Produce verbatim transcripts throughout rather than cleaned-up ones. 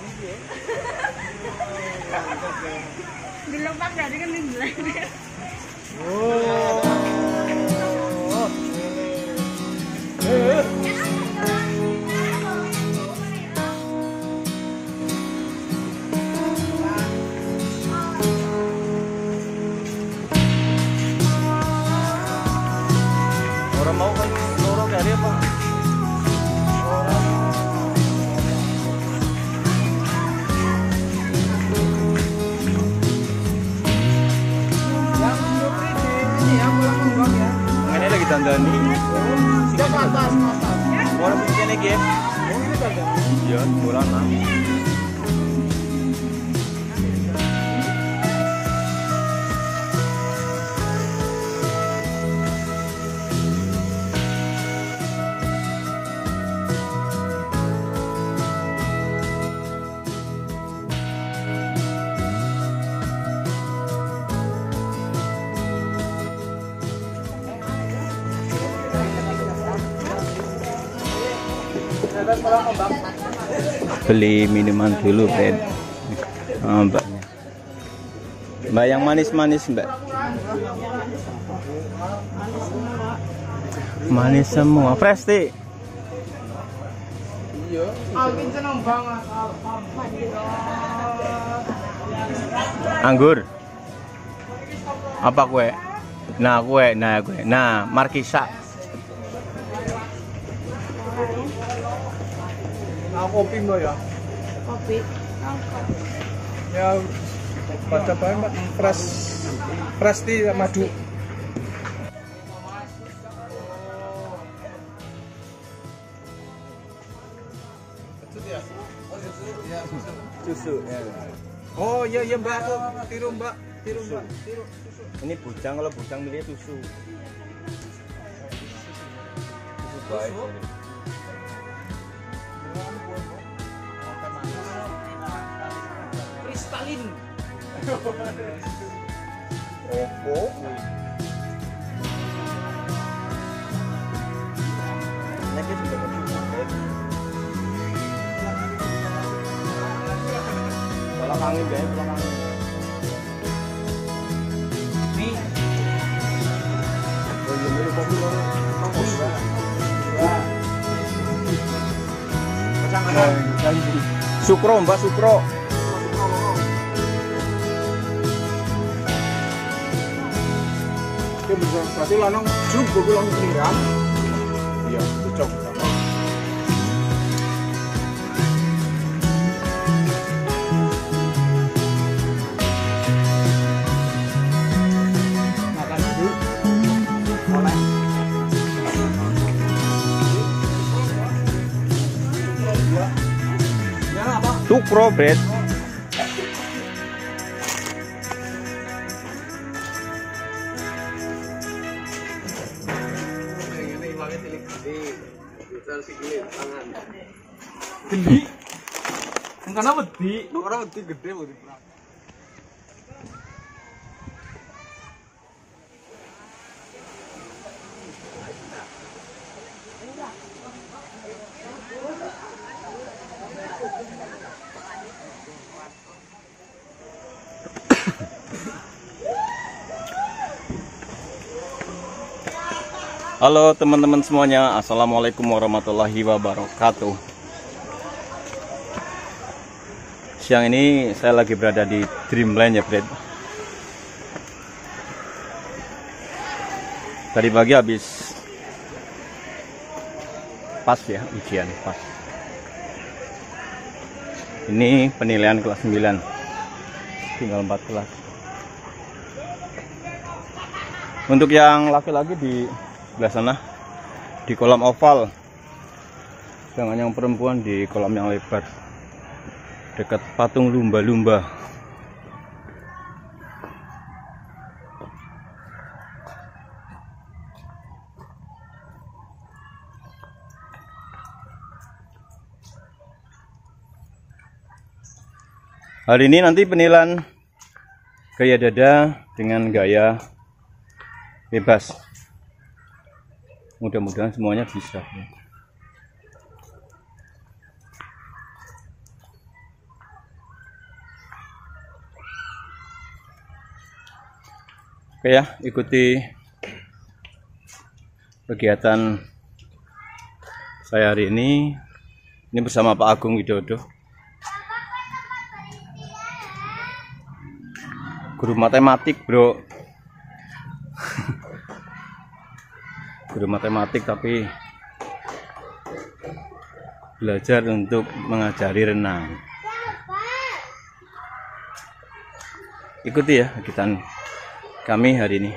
Dilepas dari kan ini. Oh. Eh. Orang mau kan lorong dari apa? Orang yang ini yang pulang kembang ya. Ini lagi dandani. Siapa atas atas. Orang begini lagi ya. Oh ini dandani. Iya, pulang lah. Beli minuman dulu, Fred. Oh, mbaknya. Mbak yang manis-manis, Mbak. Manis semua. Presti. Iya. Anggur. Apa kue? Nah, kue, nah kue. Nah, Markisa. Nah, kopi mbak ya? Kopi. Ya, pada bahan mbak, fresh, fresh tea madu. Susu ya. Oh iya iya mbak, tiru mbak, tiru mbak, tiru susu. Ini bujang, kalau bujang milih susu. Susu baik. Kristalin. Opo. Ini sudah berjuang. Pulang angin deh, pulang angin. Nih. Oh iya, ini kopi baru. Kopi. Wah. Sukro mbak, Sukro. Oke, bisa berarti lanang juga pulang sendirian. Iya, cocok. Makan dulu. Oleh. Sukro, Bret. Gede. Karena wedi, orang wedi gede wedi. Halo teman-teman semuanya, assalamualaikum warahmatullahi wabarakatuh. Siang ini saya lagi berada di Dreamland ya, Fred. Tadi pagi habis pas ya, ujian pas. Ini penilaian kelas sembilan, tinggal empat kelas. Untuk yang laki-laki di sebelah sana di kolam oval, sedangkan yang perempuan di kolam yang lebar dekat patung lumba-lumba. Hari ini nanti penilaian gaya dada dengan gaya bebas. Mudah-mudahan semuanya bisa. Oke ya, ikuti kegiatan saya hari ini. Ini bersama Pak Agung Widodo, guru matematik bro. Guru matematik tapi belajar untuk mengajari renang. Ikuti ya kegiatan kami hari ini.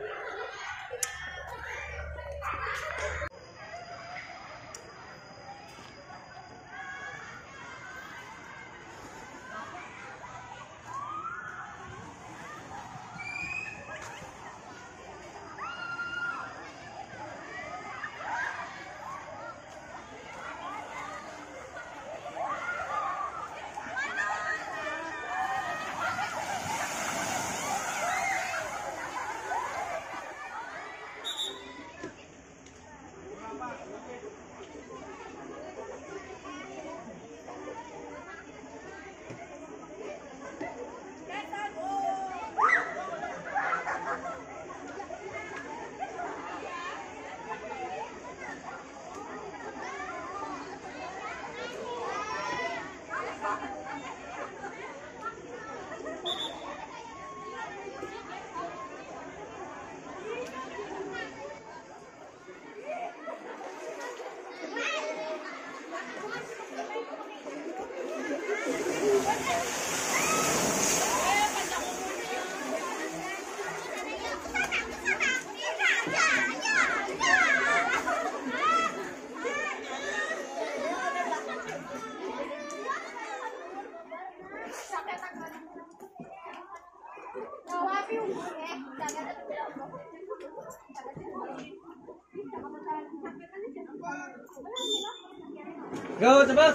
Go cepat.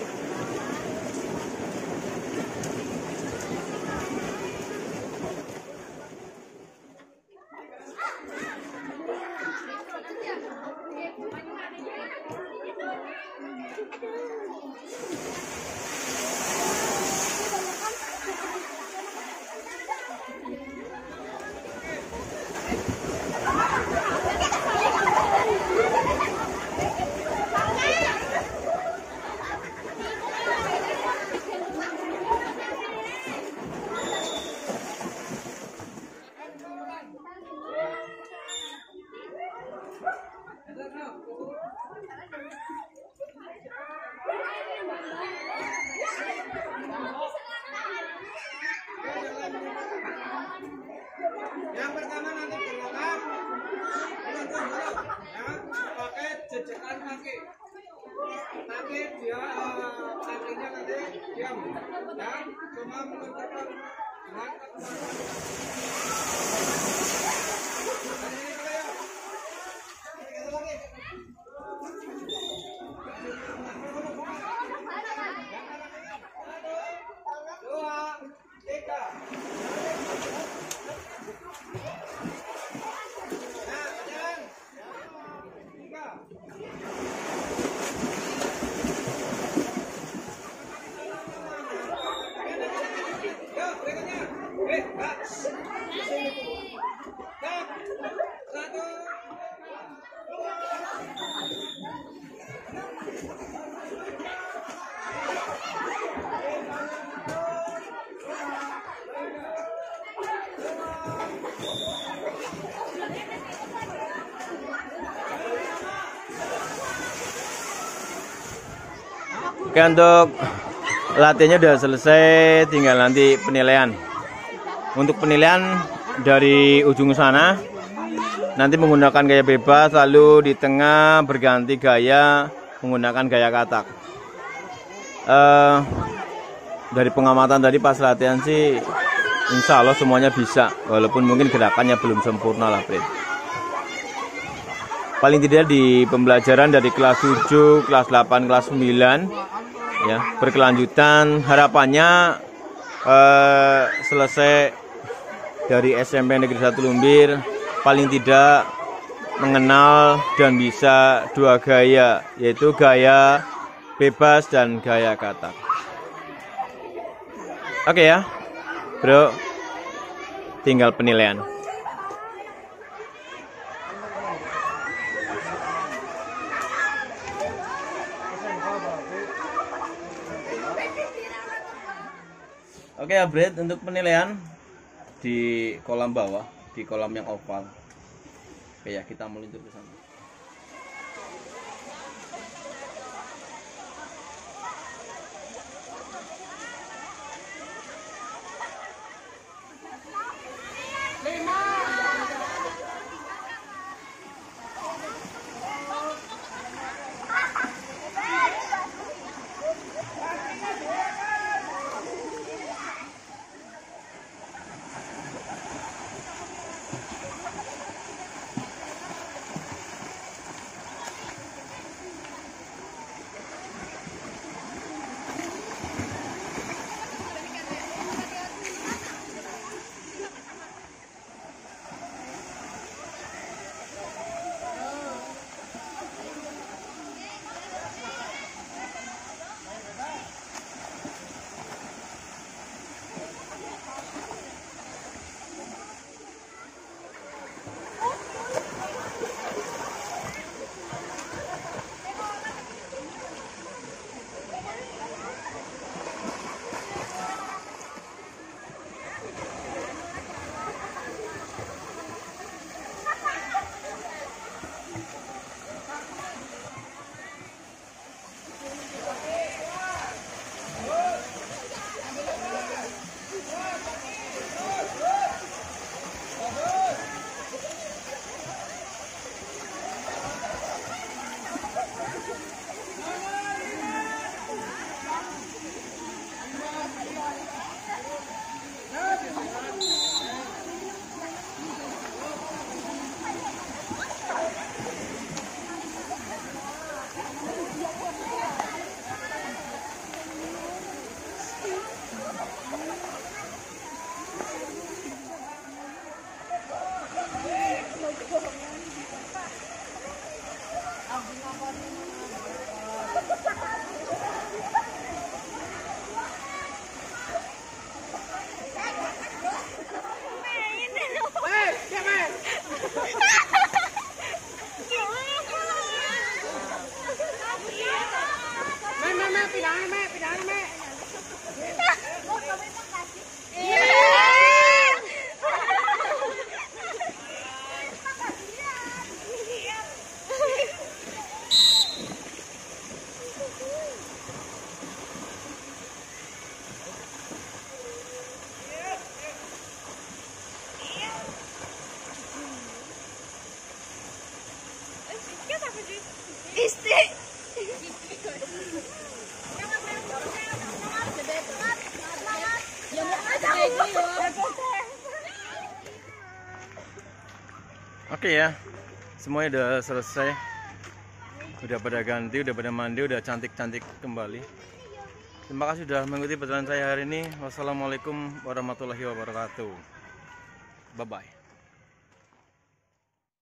Yang pertama nanti berenang, ya, pakai jejekan kaki. Nanti dia kakinya nanti diam, ya, cuma menentukan dengan dua, tiga. Oke, untuk latihannya udah selesai, tinggal nanti penilaian. Untuk penilaian dari ujung sana, nanti menggunakan gaya bebas, lalu di tengah berganti gaya menggunakan gaya katak. Uh, dari pengamatan tadi pas latihan sih, insya Allah semuanya bisa, walaupun mungkin gerakannya belum sempurna lah, Brit. Paling tidak di pembelajaran dari kelas tujuh, kelas delapan, kelas sembilan ya, berkelanjutan. Harapannya eh, selesai dari S M P Negeri satu Lumbir paling tidak mengenal dan bisa dua gaya, yaitu gaya bebas dan gaya katak. Oke ya bro, tinggal penilaian. Oke ya Bret, untuk penilaian di kolam bawah, di kolam yang oval. Oke ya, kita meluncur ke sana. Oke ya, semuanya udah selesai, udah pada ganti, udah pada mandi, udah cantik-cantik kembali. Terima kasih sudah mengikuti perjalanan saya hari ini. Wassalamualaikum warahmatullahi wabarakatuh. Bye bye.